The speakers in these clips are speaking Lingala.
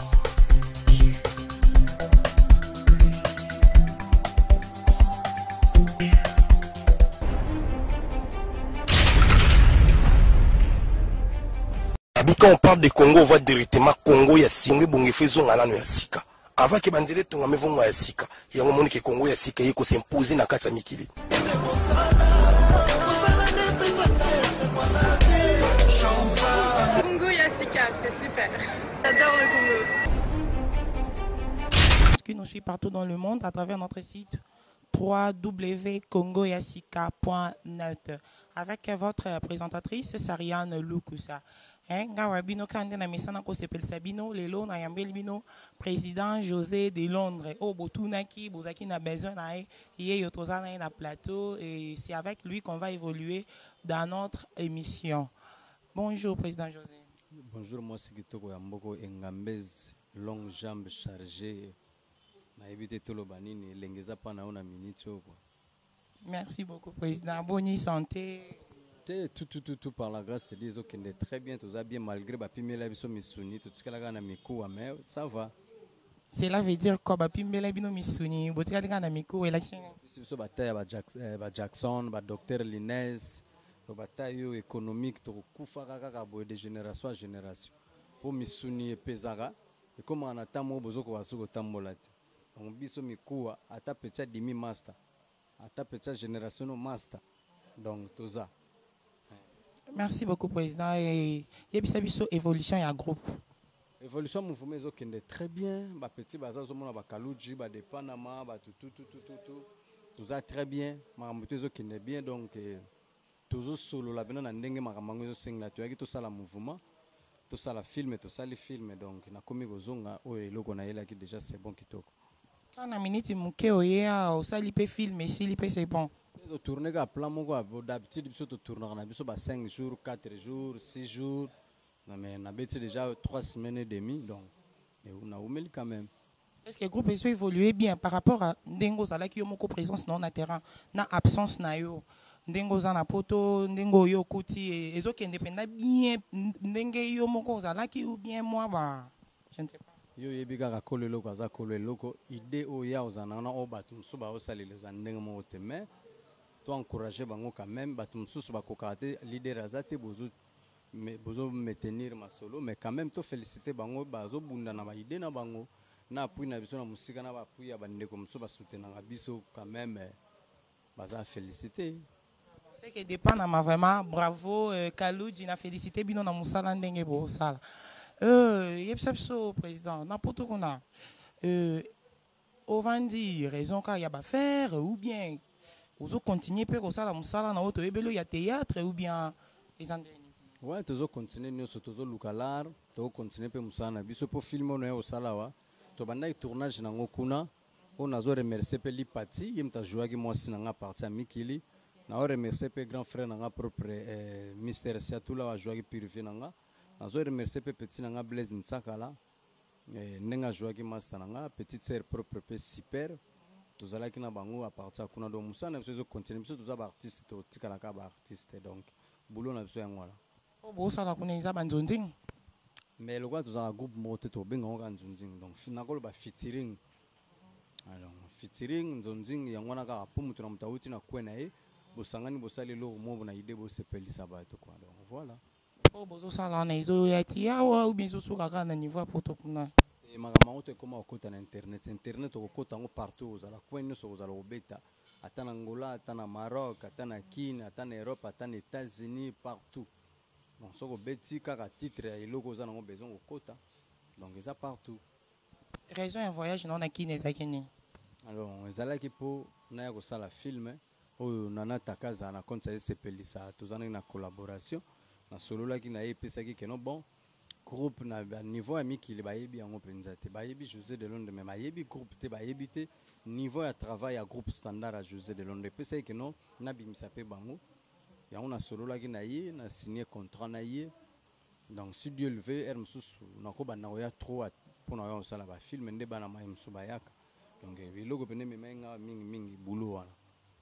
Quand on parle de Congo, on voit directement Congo ya singwe bonge faisons alano ya sika. Avant que bandele tonga mevongo ya sika. Ya ngomoni ke Congo ya sika yeko s'imposer na kati ya mikili. Congo ya sika, c'est super. J'adore le Congo. Qui nous suit partout dans le monde à travers notre site www.congoyasika.net avec votre présentatrice Sariane Lukusa. Ngawabino kande na misana ko sepel sabino lelo na yambeli bino président José de Londres o botunaki bozaki na besoin na ye yotozana na plateau et c'est avec lui qu'on va évoluer dans notre émission. Bonjour président José. Bonjour moi c'est Kitoko Yamboko Engambez longue jambe chargée na éviter tout le banini lengeza pa na ona minute quoi. Merci beaucoup président. Bonne santé. Tout par la grâce de Dieu qui est très bien, tout ça bien malgré bapimela biso misuni tout ce que la na miku mais ça va. Cela veut dire quoi bapimela bino misuni botika na miku election. Biso bataille ba Jackson, ba docteur Linez, bataille économique to kufa kaka boy de génération à génération. Pour misuni pesara et comme on attend mo bozoko wasuko tambola. Donc biso miku ata petit demi master. Ata petit génération master. Donc tout ça. Merci beaucoup, Président. Et il y a une évolution et un groupe. Évolution, mouvement qui est très bien. Les petits bazar, les Kalouji, les Panama, tout ça très bien. Les qui est bien. Donc, toujours solo, la bena n'engue maramango singla. Tu as tout ça le mouvement, tout ça le film, tout ça les films. Donc, na komi gozonga, oh et logo na yela qui déjà c'est bon qui toque. Quand on a minute muke oya, au salipe film, et si lipe c'est bon. Tourner à plan d'habitude il faut tourner on a besoin de 5 jours 4 jours 6 jours non mais on a déjà 3 semaines et demie donc on a oumeli quand même. Est-ce que le groupe a évolué bien par rapport à Ndengo Zala qui a une présence non terrain na absence na yo Ndengo Zana poto Ndengo yo kuti et autres indépendants bien Ndengo yo moko Zala qui ou bien moi bah je ne sais pas. Yo yebiga ka kolelo kaza kolelo idée oya ozana na obatu msuba osalile za Ndengo mo teme to encourager bango quand même batum sous ba kokate leader azate bozo maintenir ma solo mais quand même to féliciter bango bazo bunda na ba idée na bango na appui na biso na musika na ba appui ya bande comme ça ba soutenir na biso quand même baza féliciter c'est que dépend na vraiment bravo Kalouji na féliciter bino na musala ndenge bo sala yepsapso président na poto kona on va dire raison car y a ba faire ou bien vous continuez pour ça la musala na auto ebelo ya théâtre ou bien les andrés. Ouais, toujours continuer nous toujours lukalar, toujours continuer pour musala na biso pour filmer no ya sala wa. To banda tournage na ngokuna, on a zo remercier pe li parti, yem ta jouer ki moi sinanga parti à Mikili. Na o remercier pe grand frère nanga propre Mister Siatula wa jouer ki purifier nanga. Na zo remercier pe petit nanga Blaise Nsakala. Nenga jouer ki master nanga, petite sœur propre pe super. Tous allons qui na bango à partir kuna do musa na biso continuer biso tous artistes to tikala ka ba artiste donc boulot na biso yangola o bo sala kuna iza banzonzing mais le quoi tous un groupe moté to benga nga nzonzing donc finako ba featuring alors featuring nzonzing yangola ka po mutu na mutauti na kwena bosangani bosali lo mo na idée bo sepelisa ba to quoi donc voilà o bo sala na izo ya tia ou bien zo suka kana niveau poto kuna et makambo te koma okota na internet okota ngo partout ozala kwenu so ozala obeta ata na Angola ata na Maroc ata na Kenya ata na Europe ata na États-Unis partout donc soko beti kaka titre ya iloko ozana ngo besoin okota donc eza partout raison un voyage non na Kenya zakini alors ezala ki po na ya kosala film oyo nana takaza na compte ça sepelisa tozana na collaboration na solo ki na epesa ki keno bon groupe na niveau ami qui le bayebi yango penza te bayebi José de Londres mais bayebi groupe te bayebi te niveau ya travail à groupe standard à José de Londres pesa que non na bimisa pe bango ya on a solo la na ye na signé contrat na ye donc si Dieu le veut er msusu na ko bana ya trop pour na yo sala ba film nde bana mai msuba yaka donc biloko pene me menga mingi boulot wana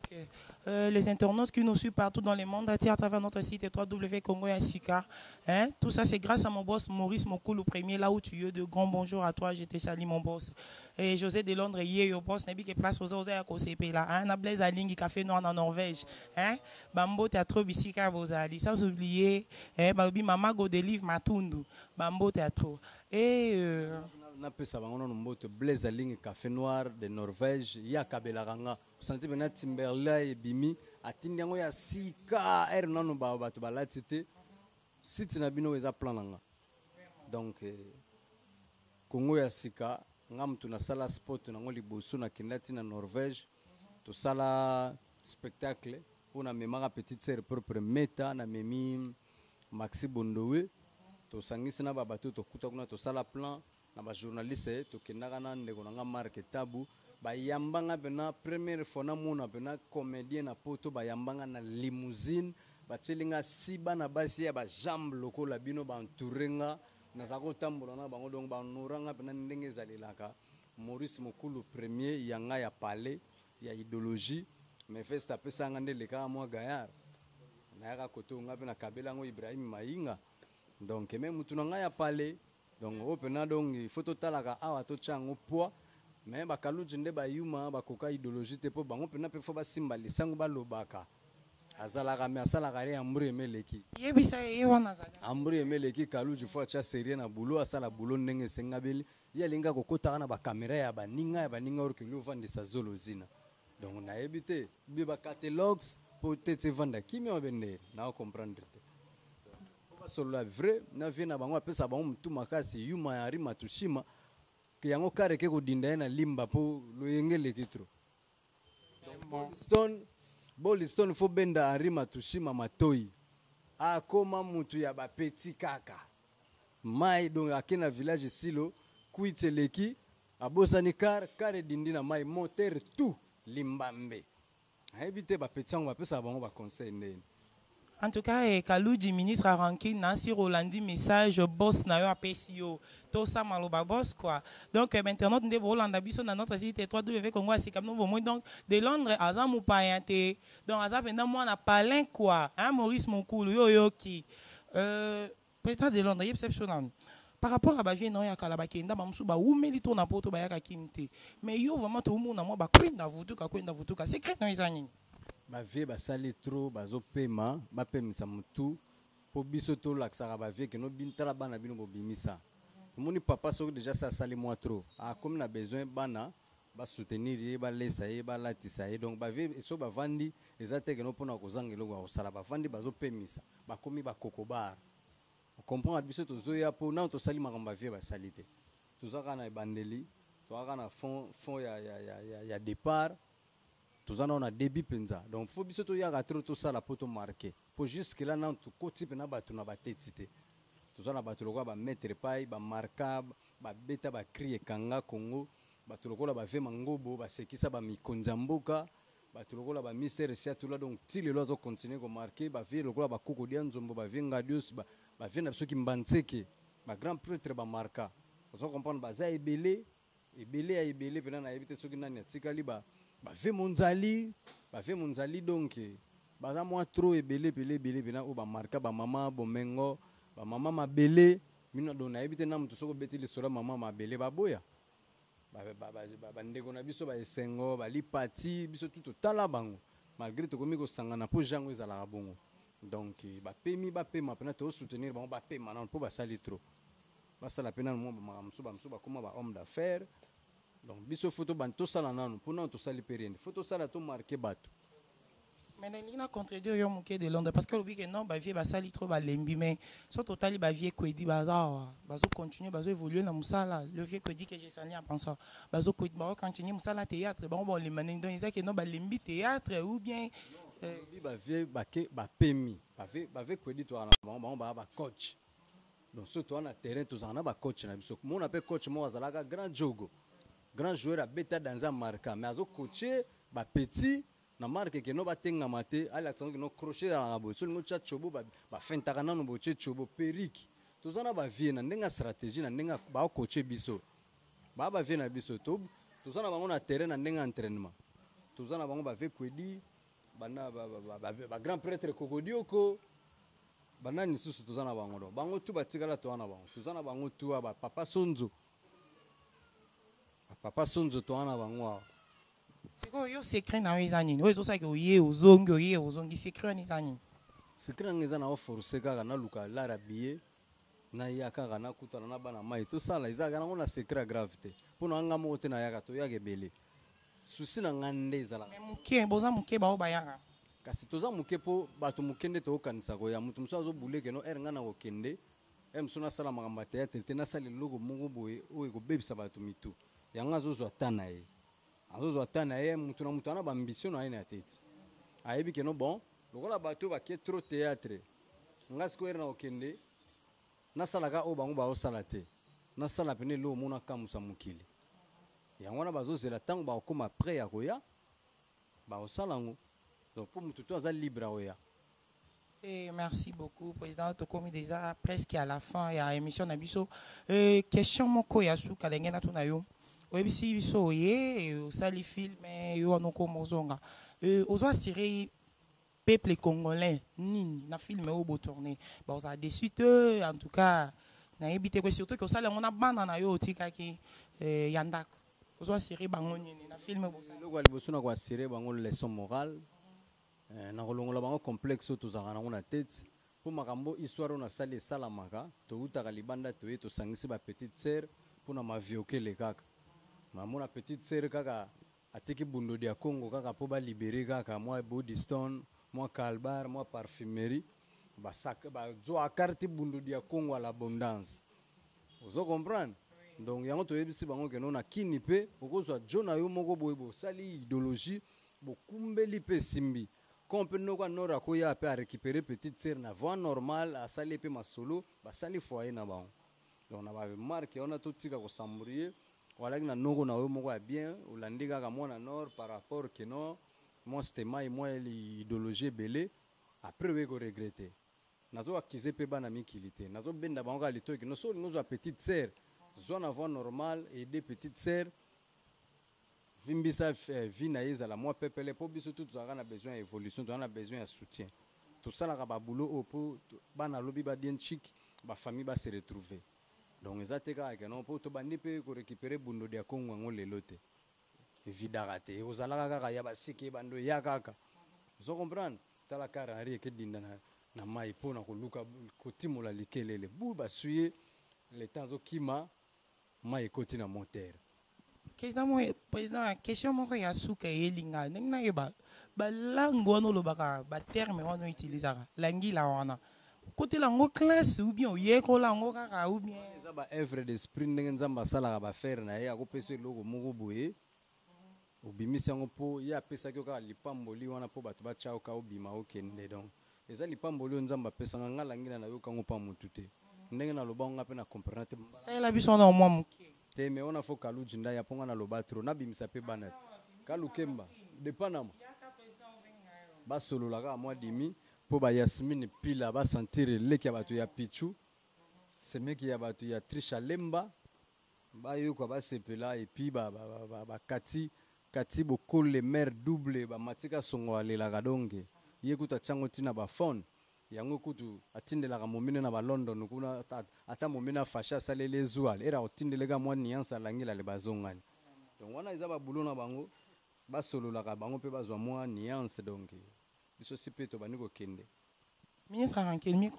Les internautes qui nous suivent partout dans le monde, à travers notre site www.congo.sika. Hein? Tout ça, c'est grâce à mon boss Maurice Mokoulou premier, là où tu es. De grand bonjour à toi, je te salue mon boss. Et José de Londres, hier, boss, n'est-ce pas place aux autres à CP là. Hein? Na Blaise Alingi, café noir en Norvège. Hein? Bambo Théâtre Bissika Bozali. Sans oublier, hein? Babi Mamago de Livre Matundu. Bambo Théâtre. Et. On appelle ça Blaise Alingi, café noir de Norvège. Il y a Kabelaranga. Vous sentez maintenant Timberlake et Bimi. Atindi yango ya sika er nanu ba batu balatite. Site na bino eza plan nanga. Donc Congo ya sika ngam tuna sala sport na ngoli bosu na kindati na Norvège. To sala spectacle pour na memara petite sœur propre Meta na memi Maxi Bondowe. To sangisi na ba batu to kuta kuna to sala plan na ba journaliste to kendaka na ndeko na Mark Tabu. Bayambanga bena première fois na mona bena comédien na poto bayambanga na limousine batelinga siba na basi ya ba jambe lokola bino ba entourenga na zako tambola na bango donc ba nuranga bena ndenge zalelaka Maurice Mokoulou premier yanga ya palais ya idéologie mais fait taper sanga ndele ka moi gaillard na yaka koto nga bena kabela ngo Ibrahim Mainga donc même mutunanga ya palais donc opena donc il faut totalaka awa to chango poids mais bakaluji nde bayuma bakoka idéologie te po bango pena pe fo basimba lisango balobaka azalaka me asalaka re amburi emeleki yebisa ye wana zaga amburi emeleki kaluji fo acha série na boulot asala boulot ndenge sengabeli yalinga kokota na ba caméra ya baninga orkeli ovandisa zolo zina donc na ebite bi ba catalogs po tete vanda kimi obende na comprendre te fo basolo vrai na vie na bango apesa bango mutu makasi yuma ya rima tushima yango kare ke kodinda na limba po loyengele titro Bolistone fo benda arima tushima matoi akoma mutu ya ba petit kaka mai donc akena village silo kuiteleki abosani kare dindina mai moteur tout limbambe habite ba petit ngo ba pesa bango ba conseil ndeni. En tout cas, Kalouji, ministre a ranké Nancy Rolandi message boss na yo apesio to sa maloba boss quoi. Donc maintenant nous devons Rolanda biso na notre site www.congo.sika nous bon donc de Londres azam ou payenté. Donc azam pendant moi na palin quoi. Hein Maurice Mokoulou yo qui président de Londres exceptionnel. Par rapport à Bavie non ya kala bakenda bamsu ba umeli to na poto ba ya kinte. Mais yo vraiment to mu na moi ba kwenda vutuka secret no izani. Bavie basali trop bazopema bapemisa mutu po biso to laksaka bavie que no bintala bana bino bobimisa moni papa so déjà ça sali moi trop comme na besoin bana ba soutenir ba lesa ba latisa donc bavie so bavandi ezate que no pona kozangelo ko sala bavandi bazopemisa bakomi ba kokobar on comprend biso to zoya po na to sali makamba bavie basali te to zaka na bandeli to zaka na fond ya départ tous on a débit penza donc faut biso to yaga trop tout ça la poto marqué pour jusque là non tout côté pena batu na batetite tous on a batu lokwa ba mettre pai ba marka ba beta ba crier kanga Congo batu lokwa ba ve mangobo ba sekisa ba mikonza mboka batu lokwa ba misere sia tout là donc ti le lozo continuer ko marquer ba ve lokwa ba koko dia nzombo ba venga dios ba ve na biso ki mbantseke ba grand prêtre ba marka vous comprendre ba za ebele pena na ebite soki nani atikali ba bave monzali donc baza moi trop ebele bena o ba marka ba mama bomengo ba mama mabele mina dona ebite na mutu soko beti le sola mama mabele baboya ba ndeko na biso ba esengo ba lipati biso tout tala bango malgré to komi ko sangana po jango ezala bongo donc ba pema pena to soutenir bango ba pema na po ba sali trop ba sala pena mo ba msuba koma ba homme d'affaires. Donc, biso photo banto sala nanu, pour nous to sali pérenne. Photo sala to marqué bateau. Mais il a contredit yo moké de Londres parce que le week-end non ba vie ba sali trop ba lembi mais so total ba vie ko di bazar bazo continuer bazo évoluer na musala le vieux ko dit que j'ai sali en pensant bazo ko ba continuer musala théâtre bon les manin donc ils que non ba lembi théâtre ou bien ba vie ba ke ba pemi ba vie ko di to na ba coach. Donc surtout on a terrain tous on a ba coach na biso. Mon appelle coach mo azalaka grand jogo. Grand joueur à bêta dans un marqueur mais azo coacher ba petit na marque que no batenga mate ala tsanga que no crochet dans la boîte so ngo cha chobo ba fentaka na no boche chobo periki tozana ba vie na ndenga stratégie na ndenga ba coacher biso ba vie na biso to tozana bango na terrain na ndenga entraînement tozana bango ba ve kwedi bana ba grand prêtre Kokodioko bana ni susu tozana bango do bango tu batikala to wana bango tozana bango tu ba papa Sonzo to wana bango c'est quoi yo secret na wezani wezo saki oye ozongi secret ni zani secret ngeza na forcer kaka na luka la rabie na yaka na kutana na bana mai to sala izaka na ngona secret gravité pona anga mo te na yaka to yake bele susi na ngande zala muke boza muke ba obayaka kasi toza muke po bato mukende to kanisa ko ya mutu muso azo buleke no er ngana ko kende suna sala magamba théâtre te na sala logo mungu boye o ko bebisa bato mitu yanga zo zo atana ye azo atana ye mutu na mutu ana ba ambition na ina tete ayebi ke no bon lokola bato ba ke trop théâtre ngasi ko er na ko kende na sala ka o bango ba o sala te na sala pene lo mona kamusa mukili yango na bazo zela tango ba okoma prêt ya koya ba o sala ngo. Donc pour tout le libre et merci beaucoup président tokomi déjà presque à la fin ya émission na biso question moko ya suka lenge na tuna yo oyebisi biso ye osali film yo onoko mozonga ozo assurer peuple congolais nini na film o bo tourner ba oza de suite en tout cas na ebité ko surtout que osala ngona bana na yo otikaki yandako ozo assurer bango nini na film bo le ko liboso na ko assurer bango leçon morale na kolongola bango complexe tozaka nango na tete mpo makambo histoire oyo nasali esalamaka toutaka libanda toye tosangisi ba petite sœur mpona maviokele kaka mamona petite sœur kaka atiki bundodi ya Congo kaka mpo balibere kaka mwa bodystone mwa calbar mwa parfumerie bazwa carte bundodi ya Congo à l'abondance ozo comprendre donc yango toyebisi bango keno na kini mpe okozwa jo na yo moko boye bosali idéologie bokumbeli mpe simbi Quand nous avons récupéré petite sœur na voie normale à sali pe masolo ba sali foyer na ba donc on a remarqué on a tout tika ko sambrier wala na noko na yo moko bien olandika ka mona nord par rapport que non moi c'était moi l'idéologie belé après we ko regretter nazo akize pe bana mikilité nazo benda bango alito que no so nous a petite sœur zone voie normale et des petites sœurs Vimbisa vina la moi pepele po biso tout ça on a besoin d'évolution, on a besoin de soutien. Tout ça là ba boulot pour bana lobi ba bien chic, ba famille ba se retrouver. Donc ezateka que non pour to bandi pe ko récupérer bundo dia Congo ngo lelote. Vidarate, ozala kaka ya ba siki bando ya kaka. Vous comprenez? Tala kara ari ke dinda na mai po na ko luka ko timola likelele. Bu ba suye les temps okima mai koti na moteur. Président, question moko ya suka yelinga nengna yeba ba langue wana lobaka ba terme wana utilisaka langi la wana côté lango classe ou bien yeko lango kaka ou bien eza ba œuvre d'esprit ndenge nzamba sala ba faire na ye akopesa logo moko boye obimisi yango po ya pesa kyo kaka lipamboli wana po bato bachao ka obima okende donc eza lipamboli nzamba pesa nga langi na yo kango pa mutu te ndenge na lobanga pe na comprendre te ça la biso na mwa muke te me ona fo kalu jinda ya ponga na lobatro na bimisa pe bana kalu kemba de panama ba solo la ka mwa dimi po ba Yasmine pila ba sentir leki ya bato ya pichu semeki ya bato ya Trisha Lemba ba yo ko ba sepela et puis ba kati bokole mer double ba matika songo alela ka donge yekuta chango tina ba phone yango kutu atindela ka momine na ba London kuna ata momina fasha salele zual era otindele ka mwa niansa langila le bazongani donc wana eza ba bulona bango ba solo la ka bango pe bazwa mwa niance donc biso sipeto baniko kende ministre Rankel micro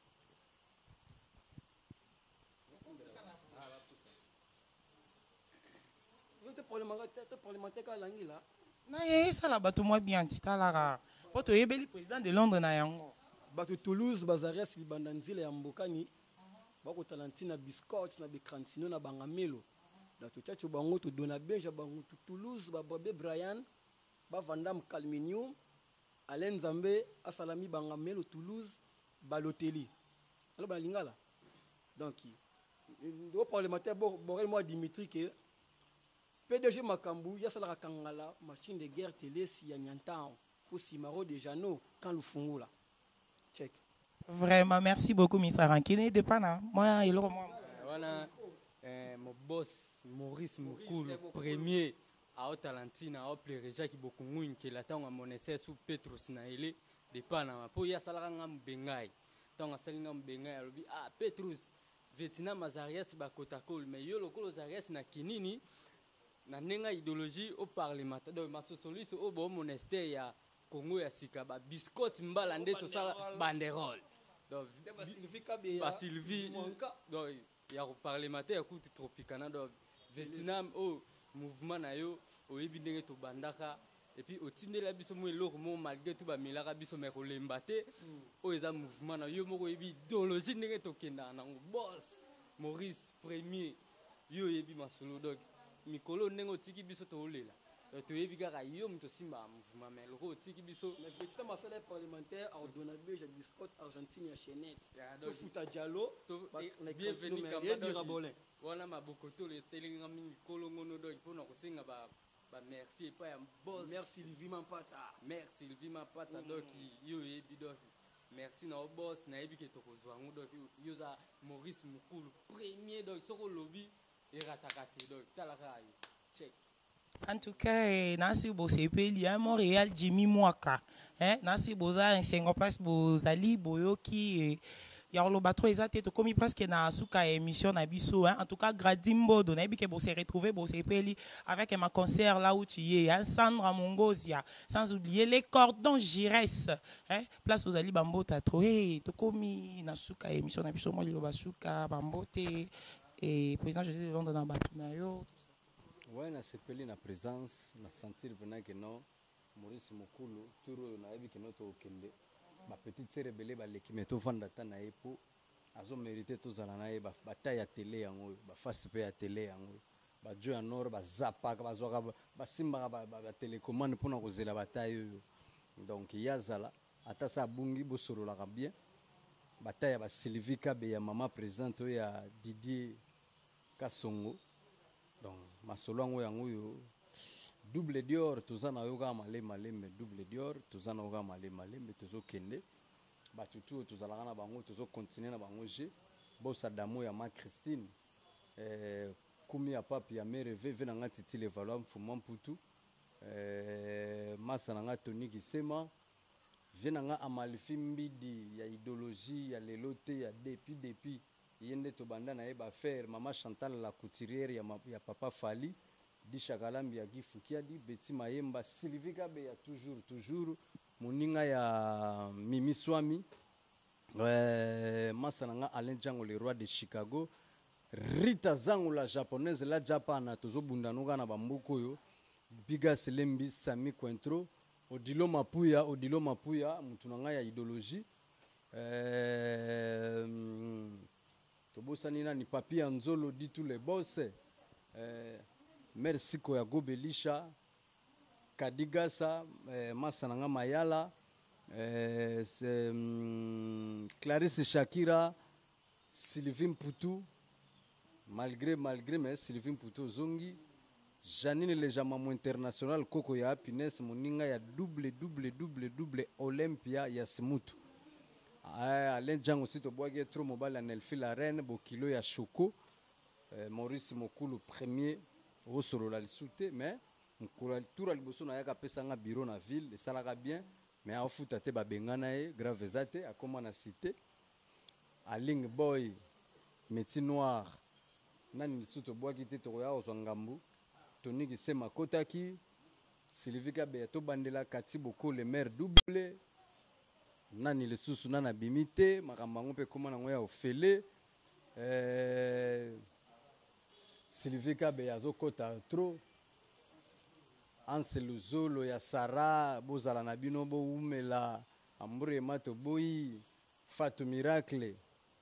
na ye sala bato mwa bien titalaka po toyebeli président de Londres na yango bato Toulouse bazarias libanda nzila ya mbokani bako talentina biscotte na bekrantino na bangamelo na to chacho bango to dona benja bango Toulouse ba Bobé Brian ba Vandam Calminium Alain Zambe asalami bangamelo Toulouse baloteli alors ba lingala donc au parlementaire borel moi Dimitri que PDG Makambu ya sala kangala machine de guerre télé si ya nyantao pour Simaro de Jano quand le fungula check. Vraiment, merci beaucoup, Mr. Rankine. De pana, moi, voilà, mon boss Maurice Moukoul, premier ao talentina ao plereja ki bokungu nkela tanga monese su Petrus na ele de pana po ya salaka ngam bengai tanga salinga mbengai alobi Petrus Vietnam Azarias bakotakol mais yo lokolo Azarias na kinini na nenga idéologie au parlement donc masosoliso au bon monastère ya Congo ya sika ba biscotte mbala nde to sala banderole donc ba Sylvie donc ya parlementaire coup tropicana donc Vietnam au mouvement na yo o ebindenge to bandaka et puis au tindela biso mo eloko mo malgré tout ba milaka biso me ko lembate o eza mouvement na yo moko ebi idéologie ndenge to kenda na boss Maurice premier yo yebi masolo donc mikolo ndenge otiki biso to olela to yebi kaka yo mto simba mouvement mais loko otiki biso mais petit masala parlementaire au donabe ja biscotte Argentine ya Chenette to futa diallo to bienvenue Kamba wana mabokoto le telinga mikolo ngono donc pona ko singa ba merci pas un boss merci Sylvie Mapata donc yo yebi donc merci na boss na yebi ke to kozwangu donc yo za Maurice Mukulu premier donc soko lobby et ratakati donc talaka check. En tout cas, nasi bosepeli à Montréal Jimmy Mwaka, nasi boza en 5 place bozali boyoki ya lo batro ezate to komi presque na suka émission na biso en tout cas Gradimbo do na bi ke bo se retrouver bosepeli avec ma concert là où tu es Sandra Mongozia sans oublier les cordons Gires place bozali bambota to to komi na suka émission na biso mo lo basuka bambote et président José de Londres na batuna yo. Ouais, na sepeli na présence na sentir venant que non Maurice Mukulu turo na ebi que non to kende ma petite sœur belé ba l'équipe to vanda ta na epo azo mérité to zala na e ba bataille ya télé yango ba face pe ya télé yango ba jeu en or ba zapa ba zoka ba simba ba télécommande pour na kozela bataille donc yazala ata sa bungi bo solo la bien bataille ba Sylvie Kabe ya maman présidente ya Didier Kasongo. Donc masolo yango yango yo double dior tozana yoga male mais double dior tozana yoga male mais tozo kende batutu tozalaka na bango tozo continuer na bango je bossa damo ya ma Christine kumi ya papi ya mere veve na ngati tile valwa mfuma mputu masa na ngati Tony Kisema vena nga amalifi mbidi ya idéologie ya lelote ya depuis yende to banda na eba faire maman Chantal la couturière ya papa Fali di Chakalambi ya Gifukia di Betty Mayemba Sylvie Kabe ya toujours moninga ya Mimi Swami masananga Alain Django le roi de Chicago Rita Zango la japonaise la Japana tozo bundanuka na bambuko yo Biga Selembi Sami Cointro Odilo Mapuya mutunanga ya idéologie Tobosani na ni papi Anzolo dit tous les boss merci ko ya Gobelisha Kadigasa Masananga Mayala Clarisse Shakira Sylvie Mputu malgré mais Sylvie Mputu zongi Janine le Jamamo international Koko ya happiness moninga ya double Olympia ya Simutu Alain Django aussi to boage trop mobile à Nelfi la reine bokilo ya Choco Maurice Mukulu premier au solo la soute mais mukula tour al boso na yaka pesa nga bureau na ville ça la bien mais a futa te ba bengana e grave zate a comment na cité Aling boy métier noir nani suto boage te to ya ozangambu Tony Kisema Kotaki Sylvie Kabe to bandela Katiboko le maire double nani le susu nana bimite makambango pe koma nango ya ofele Sylvie Kabe ya zokota trop Ansel Zolo ya Sara bozala na bino bo umela Ambre Mato Boyi Fatou Miracle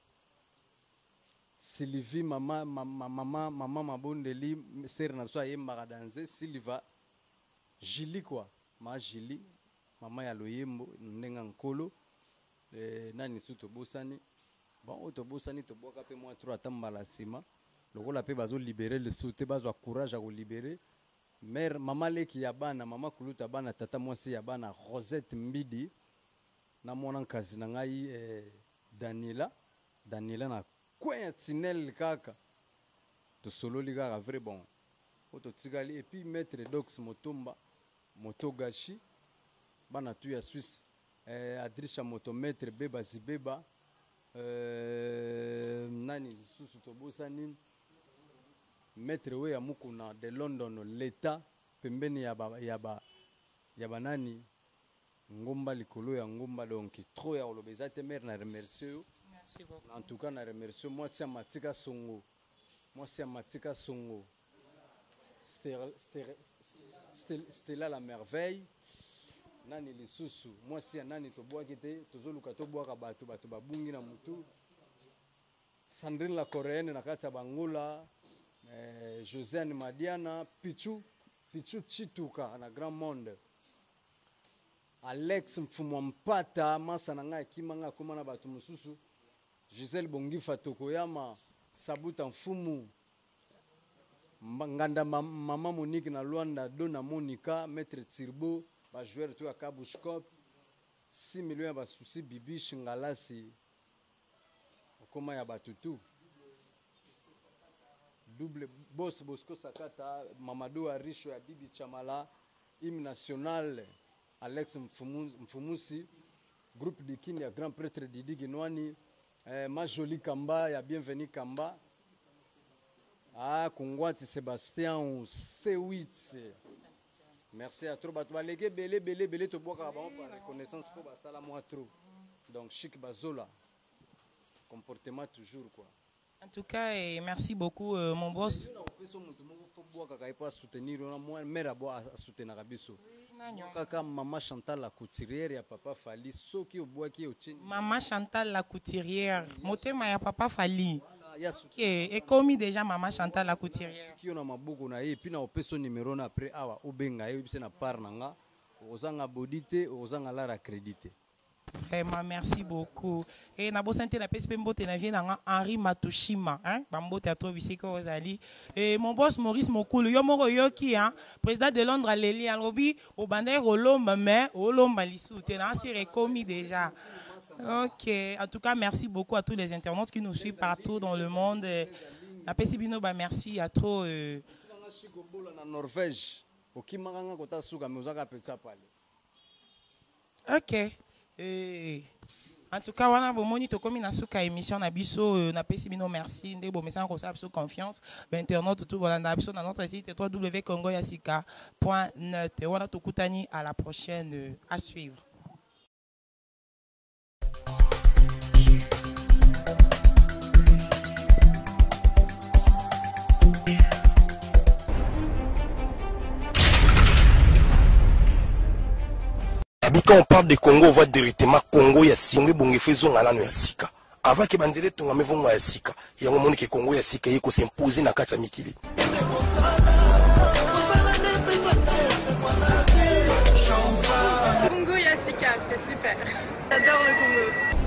Sylvie mama Mabondeli ser na so ayemba danser Sylva Jili quoi ma Jili mama ya loyembo ndenga nkolo nani suto bosani bon to bosani to boka pe moi trop atambala sima lokola pe bazo libérer le soute bazo courage à libérer mère mama leki ya bana mama kuluta bana tata mwasi ya bana Rosette Mbidi na mona kazi na ngai Daniela na kwenya tinel kaka to solo li kaka vrai bon ototikali et puis maître Dox Motomba Motogashi bana tu ya Suisse Adrisha Motomaître Beba Zibeba nani susu tobosani maître we ya mukuna de London l'État pembeni ya nani ngomba likolo ya ngomba donc trop ya olobeza te mère na remercier yo. Merci beaucoup. En tout cas na remercier moi tia matika songo Stella la merveille nani lisusu moi si nani to boa kite tozoluka to boa ka bato babungi na mutu Sandrine la coréenne na kati ya bangola Josiane Madiana Pichu Chituka na Grand Monde Alex Mfumwampata masa na ngai kimanga kuma na bato mususu Giselle Bongifa Tokoyama Sabuta Mfumu Nganda Mama Monique na Luanda Dona Monica Maître Tirbo ba joueur to ya Kabushkop 6 millions ba souci Bibi Shingalasi okoma ya batutu double boss Bosco Sakata Mamadou Arisho ya Bibi Chamala hymne national Alex Mfumusi groupe de Kini ya grand prêtre Didi Ginwani Majoli Kamba ya Bienvenue Kamba Kongwati Sébastien C8 merci à trop bato balege belé to boka ba par reconnaissance pour ba sala moi trop donc chic bazola comportement toujours quoi. En tout cas, merci beaucoup mon boss. Soutenir moi mère a soutenir biso. Kaka maman Chantal la couturière ya papa Fali soki obwaki otini. Maman Chantal la couturière, motema ya papa Fali. Et commis déjà maman Chantal la couturière. Qui on a maboko na et puis na opeso numéro na après awa obenga yo bise na par nanga ozanga bodité ozanga la accrédité. Vraiment, merci beaucoup. Et na bosante la PSP mbote na vie na Henri Matushima, hein, bambote ato bisiko ozali. Et mon boss Maurice Mokulu, yo moko yo ki hein, président de Londres Leli alobi au bandé rolomba mais olomba lisute na si rekomi déjà. Ok, en tout cas, merci beaucoup à tous les internautes qui nous suivent partout dans le monde. La PSP Bino, bah merci à trop. Norvège, ok. En tout cas, voilà, bon, to comme na suka émission na biso na PSP Bino, merci. Ndé bon message comme ça, biso confiance. Internaute tout voilà na biso na notre site www.congoyasika.net. Voilà to kutani à la prochaine à suivre. Quand on parle de Congo, on voit directement Congo ya singwe bonge faisons ngalano ya sika. Avant que bandele tonga mevongo ya sika. Ya ngomoni ke Congo ya sika yeko s'imposer na kata mikili. Congo ya sika, c'est super. J'adore le Congo.